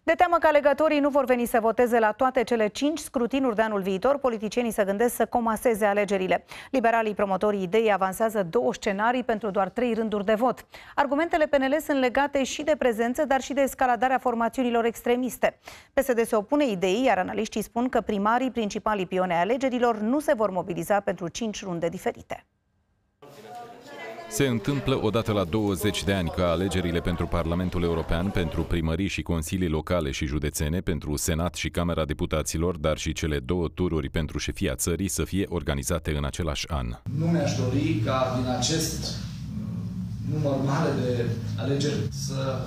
De teamă că alegătorii nu vor veni să voteze la toate cele 5 scrutinuri de anul viitor, politicienii se gândesc să comaseze alegerile. Liberalii, promotorii ideii, avansează 2 scenarii pentru doar 3 rânduri de vot. Argumentele PNL sunt legate și de prezență, dar și de escaladarea formațiunilor extremiste. PSD se opune ideii, iar analiștii spun că primarii, principalii pioni ai alegerilor, nu se vor mobiliza pentru 5 runde diferite. Se întâmplă odată la 20 de ani ca alegerile pentru Parlamentul European, pentru primării și consilii locale și județene, pentru Senat și Camera Deputaților, dar și cele 2 tururi pentru șefia țării să fie organizate în același an. Nu mi-aș dori ca din acest număr mare de alegeri să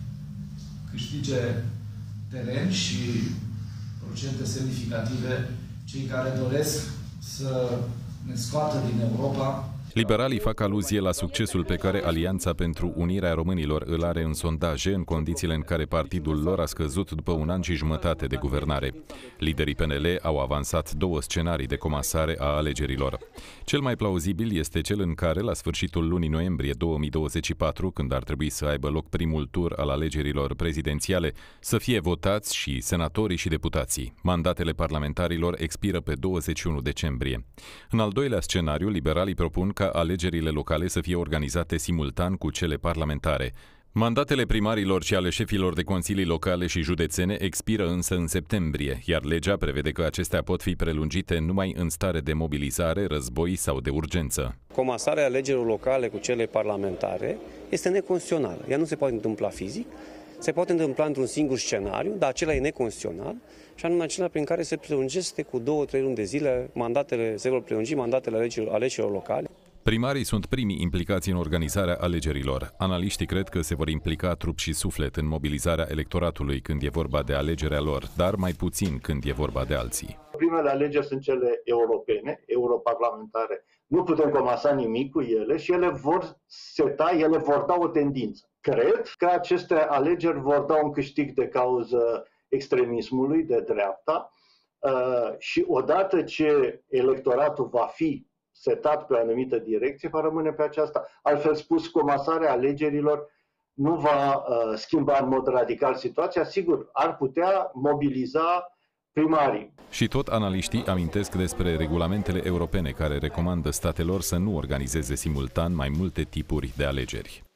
câștige teren și procente semnificative cei care doresc să ne scoată din Europa. Liberalii fac aluzie la succesul pe care Alianța pentru Unirea Românilor îl are în sondaje, în condițiile în care partidul lor a scăzut după 1 an și jumătate de guvernare. Liderii PNL au avansat 2 scenarii de comasare a alegerilor. Cel mai plauzibil este cel în care, la sfârșitul lunii noiembrie 2024, când ar trebui să aibă loc primul tur al alegerilor prezidențiale, să fie votați și senatorii și deputații. Mandatele parlamentarilor expiră pe 21 decembrie. În al doilea scenariu, liberalii propun ca alegerile locale să fie organizate simultan cu cele parlamentare. Mandatele primarilor și ale șefilor de consilii locale și județene expiră însă în septembrie, iar legea prevede că acestea pot fi prelungite numai în stare de mobilizare, război sau de urgență. Comasarea alegerilor locale cu cele parlamentare este neconstituțională. Ea nu se poate întâmpla fizic, se poate întâmpla într-un singur scenariu, dar acela e neconstituțional, și anume acela prin care se prelungește cu 2-3 luni de zile se vor prelungi mandatele alegerilor locale. Primarii sunt primii implicați în organizarea alegerilor. Analiștii cred că se vor implica trup și suflet în mobilizarea electoratului când e vorba de alegerea lor, dar mai puțin când e vorba de alții. Primele alegeri sunt cele europene, europarlamentare. Nu putem comasa nimic cu ele și ele vor da o tendință. Cred că aceste alegeri vor da un câștig de cauză extremismului de dreapta și odată ce electoratul va fi setat pe o anumită direcție, va rămâne pe aceasta. Altfel spus, comasarea alegerilor nu va schimba în mod radical situația. Sigur, ar putea mobiliza primarii. Și tot analiștii amintesc despre regulamentele europene care recomandă statelor să nu organizeze simultan mai multe tipuri de alegeri.